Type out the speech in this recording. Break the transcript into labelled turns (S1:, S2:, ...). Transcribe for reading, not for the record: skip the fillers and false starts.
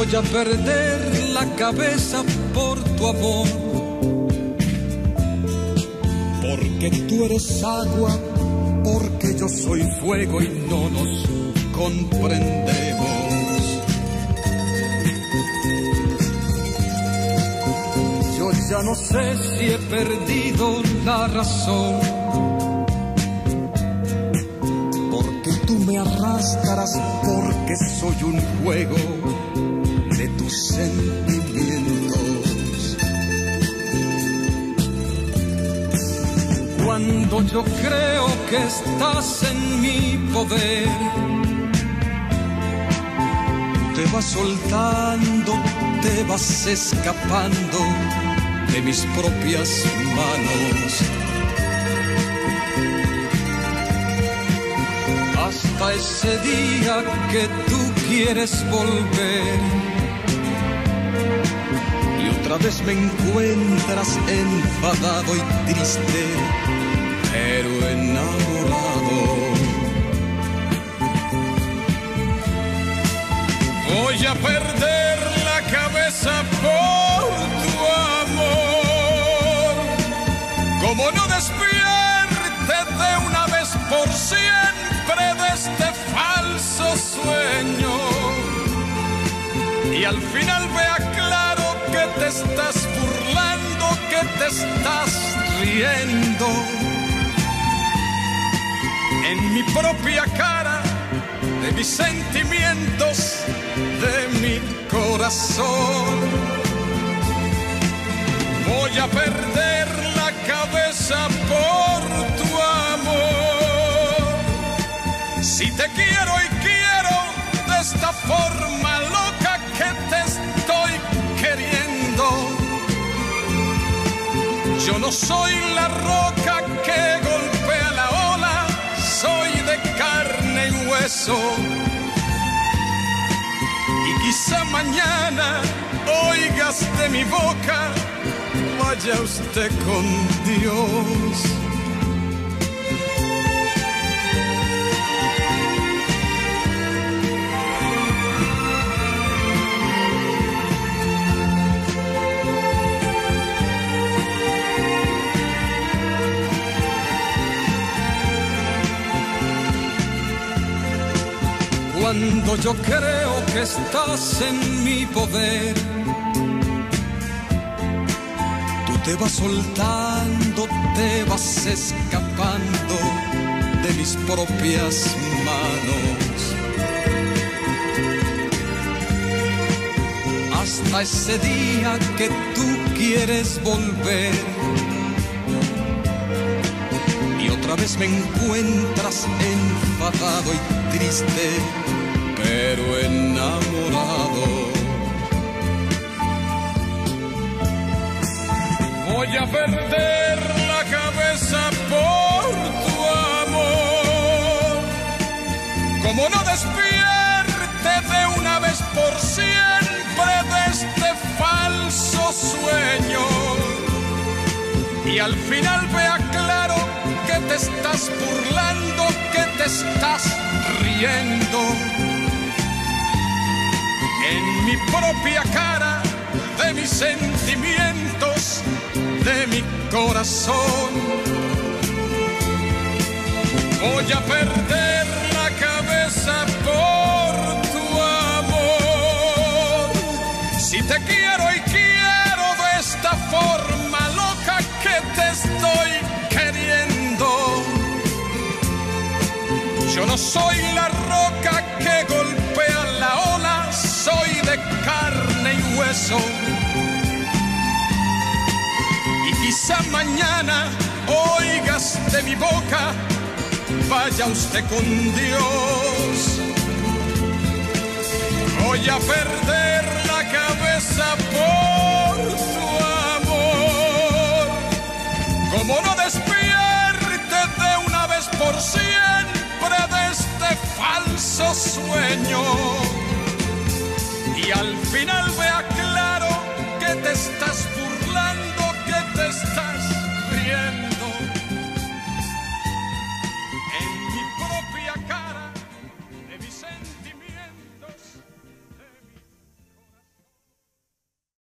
S1: Voy a perder la cabeza por tu amor, porque tú eres agua, porque yo soy fuego y no nos comprendemos. Yo ya no sé si he perdido la razón, porque tú me arrastras, porque soy un juego de tus sentimientos. Cuando yo creo que estás en mi poder, te vas soltando, te vas escapando de mis propias manos. Hasta ese día que tú quieres volver y otra vez me encuentras enfadado y triste, pero enamorado. Voy a perder la cabeza por tu amor. Como no despierte de una vez por siempre de este falso sueño, y al final vea claro que te estás burlando, que te estás riendo en mi propia cara, de mis sentimientos, de mi corazón. Voy a perder la cabeza por tu amor. Si te quiero y quiero de esta forma loca que te estoy queriendo, yo no soy la roca que golpea la ola, soy de carne y hueso. Y quizá mañana oigas de mi boca, vaya usted con Dios. Cuando yo creo que estás en mi poder, tú te vas soltando, te vas escapando de mis propias manos. Hasta ese día que tú quieres volver y otra vez me encuentras enfadado y triste, pero enamorado. Voy a perder la cabeza por tu amor. Como no despierte de una vez por siempre de este falso sueño, y al final vea claro que te estás burlando, que te estás riendo en mi propia cara, de mis sentimientos, de mi corazón. Voy a perder la cabeza por tu amor. Si te quiero y quiero de esta forma loca que te estoy queriendo, yo no soy la roca que golpea la ola, soy de carne y hueso. Y quizá mañana oigas de mi boca, vaya usted con Dios. Voy a perder la cabeza por tu amor. Como no despierte de una vez por siempre de este falso sueño, y al final vea claro que te estás burlando,